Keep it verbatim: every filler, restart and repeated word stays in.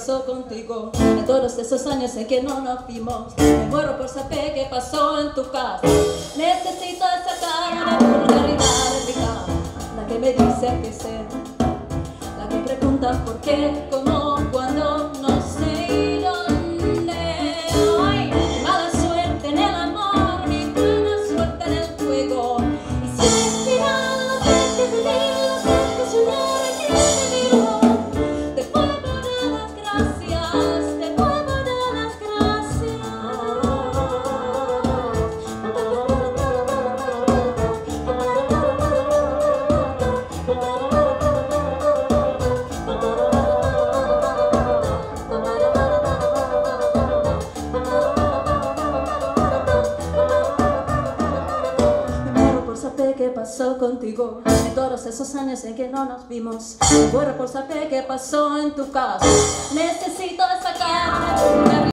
pasó contigo en todos esos años en que no nos vimos. Me muero por saber qué pasó en tu casa. Necesito esa cara de vulgaridad de mi cara, la que me dice que sé, la que pregunta por qué, cómo, cuándo, no sé y dónde. Ay, mala suerte en el amor, ni buena suerte en el juego. Y si al final no sé qué vivir, no sé qué soñar, aquí te miro. Te vuelvo a dar las gracias, te vuelvo a dar las gracias. ¿Qué pasó contigo en todos esos años en que no nos vimos? Me muero por saber qué pasó en tu casa. Necesito esa cara.